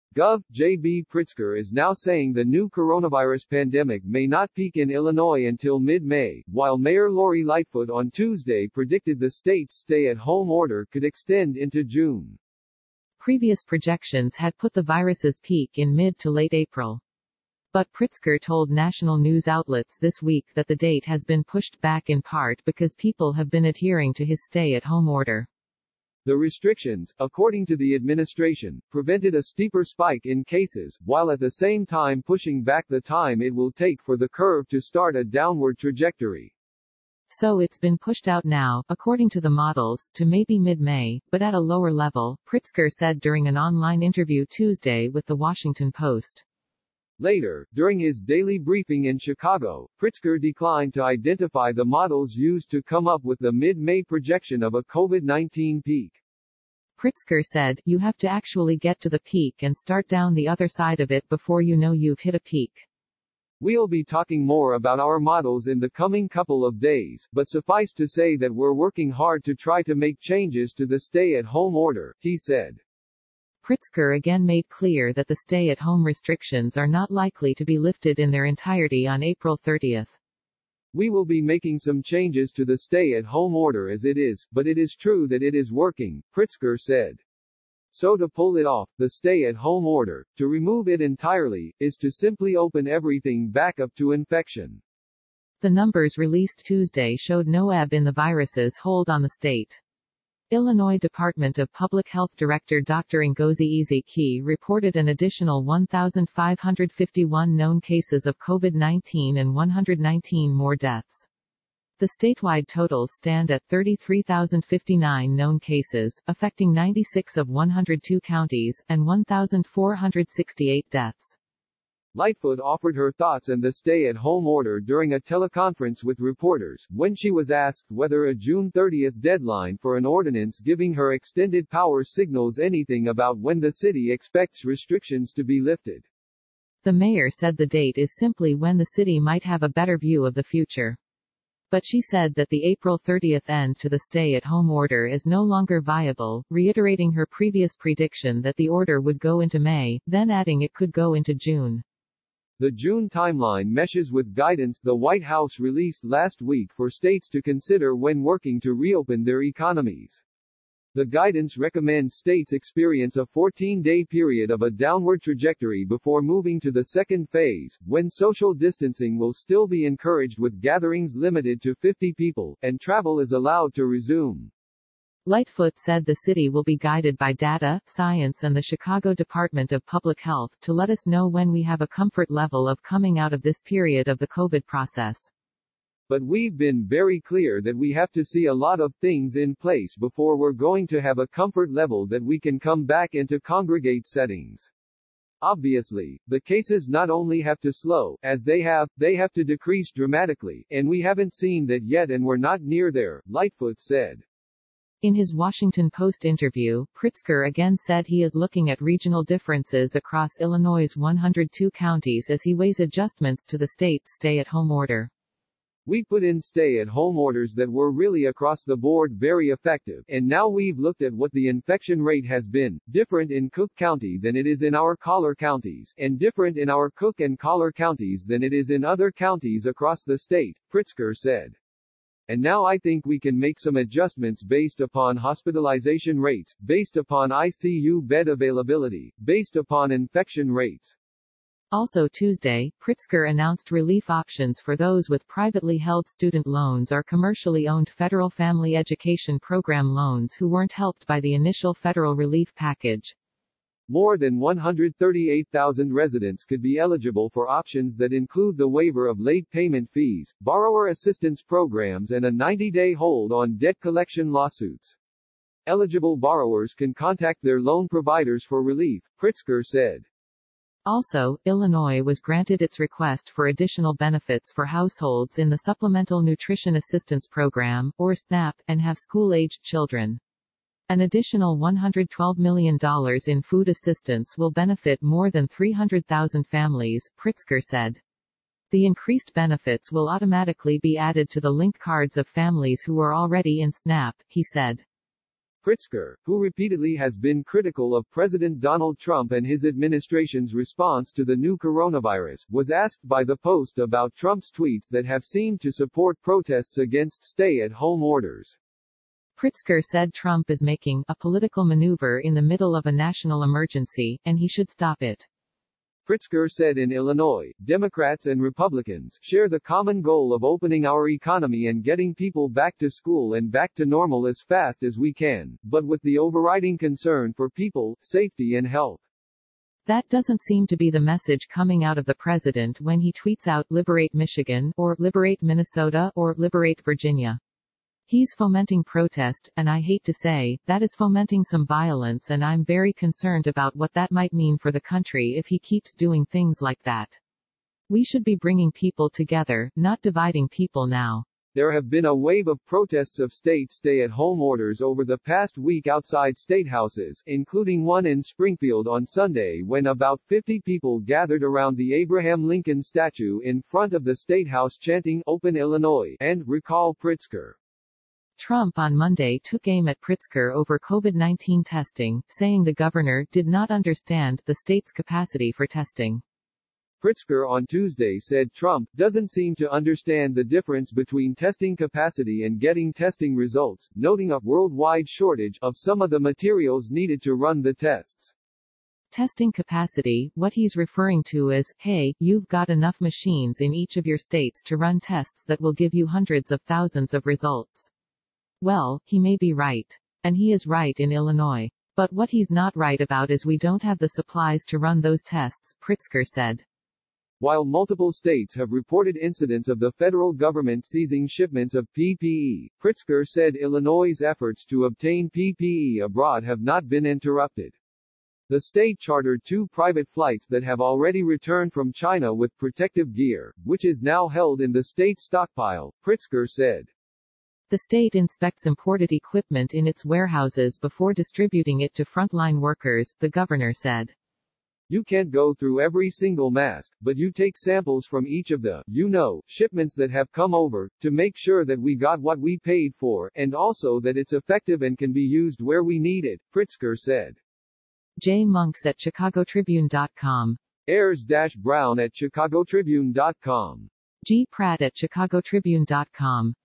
Gov. J.B. Pritzker is now saying the new coronavirus pandemic may not peak in Illinois until mid-May, while Mayor Lori Lightfoot on Tuesday predicted the state's stay-at-home order could extend into June. Previous projections had put the virus's peak in mid to late April. But Pritzker told national news outlets this week that the date has been pushed back in part because people have been adhering to his stay-at-home order. The restrictions, according to the administration, prevented a steeper spike in cases, while at the same time pushing back the time it will take for the curve to start a downward trajectory. So it's been pushed out now, according to the models, to maybe mid-May, but at a lower level, Pritzker said during an online interview Tuesday with The Washington Post. Later, during his daily briefing in Chicago, Pritzker declined to identify the models used to come up with the mid-May projection of a COVID-19 peak. Pritzker said, "You have to actually get to the peak and start down the other side of it before you know you've hit a peak. We'll be talking more about our models in the coming couple of days, but suffice to say that we're working hard to try to make changes to the stay-at-home order," he said. Pritzker again made clear that the stay-at-home restrictions are not likely to be lifted in their entirety on April 30. We will be making some changes to the stay-at-home order as it is, but it is true that it is working, Pritzker said. So to pull it off, the stay-at-home order, to remove it entirely, is to simply open everything back up to infection. The numbers released Tuesday showed no ebb in the virus's hold on the state. Illinois Department of Public Health Director Dr. Ngozi Ezike reported an additional 1,551 known cases of COVID-19 and 119 more deaths. The statewide totals stand at 33,059 known cases, affecting 96 of 102 counties, and 1,468 deaths. Lightfoot offered her thoughts on the stay-at-home order during a teleconference with reporters, when she was asked whether a June 30 deadline for an ordinance giving her extended power signals anything about when the city expects restrictions to be lifted. The mayor said the date is simply when the city might have a better view of the future. But she said that the April 30 end to the stay-at-home order is no longer viable, reiterating her previous prediction that the order would go into May, then adding it could go into June. The June timeline meshes with guidance the White House released last week for states to consider when working to reopen their economies. The guidance recommends states experience a 14-day period of a downward trajectory before moving to the second phase, when social distancing will still be encouraged with gatherings limited to 50 people, and travel is allowed to resume. Lightfoot said the city will be guided by data, science and the Chicago Department of Public Health to let us know when we have a comfort level of coming out of this period of the COVID process. But we've been very clear that we have to see a lot of things in place before we're going to have a comfort level that we can come back into congregate settings. Obviously, the cases not only have to slow, as they have to decrease dramatically, and we haven't seen that yet and we're not near there, Lightfoot said. In his Washington Post interview, Pritzker again said he is looking at regional differences across Illinois' 102 counties as he weighs adjustments to the state's stay-at-home order. We put in stay-at-home orders that were really across the board very effective, and now we've looked at what the infection rate has been, different in Cook County than it is in our collar counties, and different in our Cook and collar counties than it is in other counties across the state, Pritzker said. And now I think we can make some adjustments based upon hospitalization rates, based upon ICU bed availability, based upon infection rates. Also Tuesday, Pritzker announced relief options for those with privately held student loans or commercially owned federal family education program loans who weren't helped by the initial federal relief package. More than 138,000 residents could be eligible for options that include the waiver of late payment fees, borrower assistance programs and a 90-day hold on debt collection lawsuits. Eligible borrowers can contact their loan providers for relief, Pritzker said. Also, Illinois was granted its request for additional benefits for households in the Supplemental Nutrition Assistance Program, or SNAP, and have school-aged children. An additional $112 million in food assistance will benefit more than 300,000 families, Pritzker said. The increased benefits will automatically be added to the link cards of families who are already in SNAP, he said. Pritzker, who repeatedly has been critical of President Donald Trump and his administration's response to the new coronavirus, was asked by the Post about Trump's tweets that have seemed to support protests against stay-at-home orders. Pritzker said Trump is making a political maneuver in the middle of a national emergency, and he should stop it. Pritzker said in Illinois, Democrats and Republicans share the common goal of opening our economy and getting people back to school and back to normal as fast as we can, but with the overriding concern for people, safety and health. That doesn't seem to be the message coming out of the president when he tweets out "Liberate Michigan," or "Liberate Minnesota," or "Liberate Virginia." He's fomenting protest, and I hate to say, that is fomenting some violence, and I'm very concerned about what that might mean for the country if he keeps doing things like that. We should be bringing people together, not dividing people now. There have been a wave of protests of state stay-at-home orders over the past week outside statehouses, including one in Springfield on Sunday when about 50 people gathered around the Abraham Lincoln statue in front of the statehouse chanting "Open Illinois" and "Recall Pritzker." Trump on Monday took aim at Pritzker over COVID-19 testing, saying the governor did not understand the state's capacity for testing. Pritzker on Tuesday said Trump doesn't seem to understand the difference between testing capacity and getting testing results, noting a worldwide shortage of some of the materials needed to run the tests. Testing capacity, what he's referring to is, hey, you've got enough machines in each of your states to run tests that will give you hundreds of thousands of results. Well, he may be right. And he is right in Illinois. But what he's not right about is we don't have the supplies to run those tests, Pritzker said. While multiple states have reported incidents of the federal government seizing shipments of PPE, Pritzker said Illinois' efforts to obtain PPE abroad have not been interrupted. The state chartered 2 private flights that have already returned from China with protective gear, which is now held in the state stockpile, Pritzker said. The state inspects imported equipment in its warehouses before distributing it to frontline workers, the governor said. You can't go through every single mask, but you take samples from each of the, shipments that have come over, to make sure that we got what we paid for, and also that it's effective and can be used where we need it, Pritzker said. J. Monks at ChicagoTribune.com. Ayers-Brown at ChicagoTribune.com. G. Pratt at ChicagoTribune.com.